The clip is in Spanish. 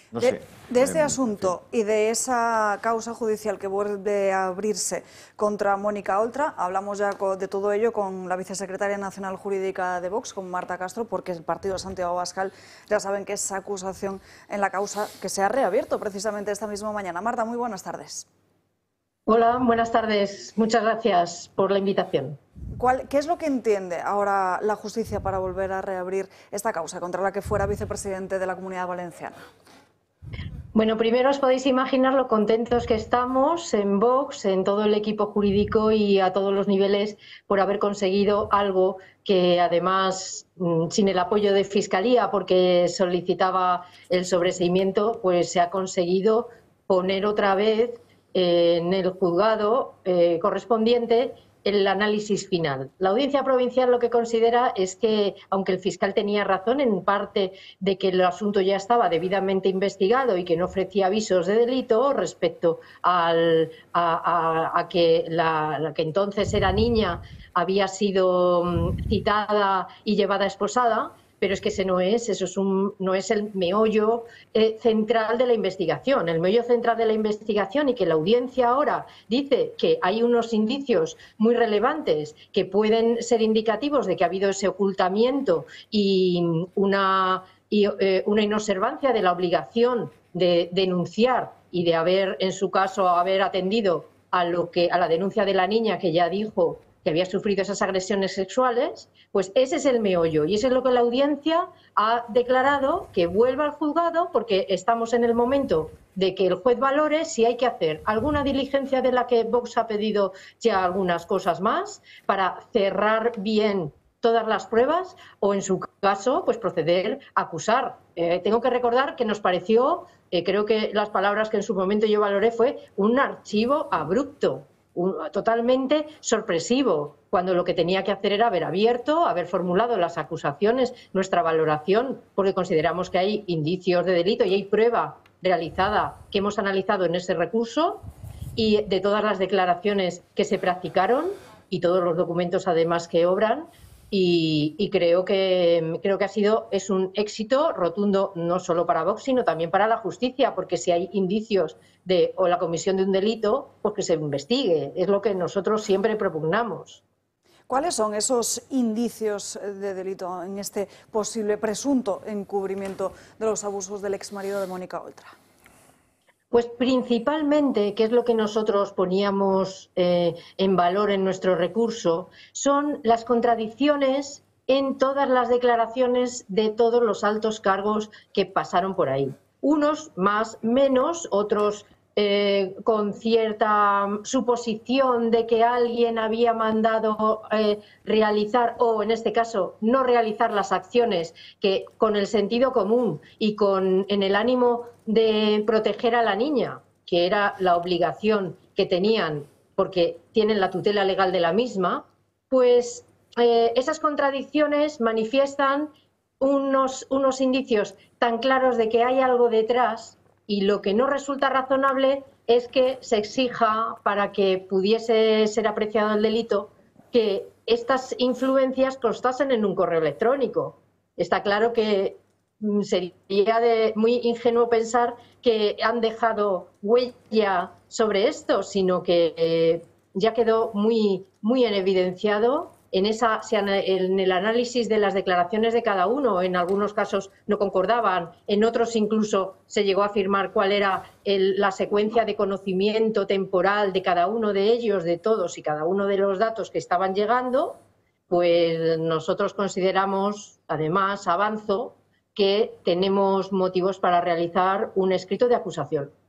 No sé. De este asunto y de esa causa judicial que vuelve a abrirse contra Mónica Oltra, hablamos ya de todo ello con la vicesecretaria nacional jurídica de Vox, con Marta Castro, porque el partido de Santiago Abascal ya saben que esa acusación en la causa que se ha reabierto precisamente esta misma mañana. Marta, muy buenas tardes. Hola, buenas tardes. Muchas gracias por la invitación. ¿Qué es lo que entiende ahora la justicia para volver a reabrir esta causa contra la que fuera vicepresidente de la Comunidad Valenciana? Bueno, primero os podéis imaginar lo contentos que estamos en Vox, en todo el equipo jurídico y a todos los niveles por haber conseguido algo que además, sin el apoyo de Fiscalía, porque solicitaba el sobreseimiento, pues se ha conseguido poner otra vez en el juzgado correspondiente el análisis final. La Audiencia Provincial lo que considera es que, aunque el fiscal tenía razón en parte de que el asunto ya estaba debidamente investigado y que no ofrecía avisos de delito respecto a que la que entonces era niña había sido citada y llevada esposada, pero es que ese no es, no es el meollo central de la investigación. El meollo central de la investigación, y que la audiencia ahora dice que hay unos indicios muy relevantes que pueden ser indicativos de que ha habido ese ocultamiento y una inobservancia de la obligación de denunciar y de haber, en su caso, haber atendido a la denuncia de la niña, que ya dijo que había sufrido esas agresiones sexuales, pues ese es el meollo y eso es lo que la audiencia ha declarado que vuelva al juzgado, porque estamos en el momento de que el juez valore si hay que hacer alguna diligencia de la que Vox ha pedido ya algunas cosas más para cerrar bien todas las pruebas o, en su caso, pues proceder a acusar. Tengo que recordar que nos pareció, creo que las palabras que en su momento yo valoré fue un archivo abrupto, totalmente sorpresivo, cuando lo que tenía que hacer era haber abierto, haber formulado las acusaciones, nuestra valoración, porque consideramos que hay indicios de delito y hay prueba realizada que hemos analizado en ese recurso, y de todas las declaraciones que se practicaron y todos los documentos además que obran. Y creo que es un éxito rotundo, no solo para Vox, sino también para la justicia, porque si hay indicios o la comisión de un delito, pues que se investigue. Es lo que nosotros siempre propugnamos. ¿Cuáles son esos indicios de delito en este posible presunto encubrimiento de los abusos del exmarido de Mónica Oltra? Pues principalmente, que es lo que nosotros poníamos en valor en nuestro recurso, son las contradicciones en todas las declaraciones de todos los altos cargos que pasaron por ahí. Unos más, menos, otros con cierta suposición de que alguien había mandado realizar, o en este caso no realizar, las acciones que con el sentido común y en el ánimo de proteger a la niña, que era la obligación que tenían porque tienen la tutela legal de la misma, pues esas contradicciones manifiestan unos indicios tan claros de que hay algo detrás. Y lo que no resulta razonable es que se exija, para que pudiese ser apreciado el delito, que estas influencias constasen en un correo electrónico. Está claro que sería muy ingenuo pensar que han dejado huella sobre esto, sino que ya quedó muy en evidenciado en el análisis de las declaraciones de cada uno. En algunos casos no concordaban, en otros incluso se llegó a afirmar cuál era la secuencia de conocimiento temporal de cada uno de ellos, de todos y cada uno de los datos que estaban llegando. Pues nosotros consideramos, además, avanzo, que tenemos motivos para realizar un escrito de acusación.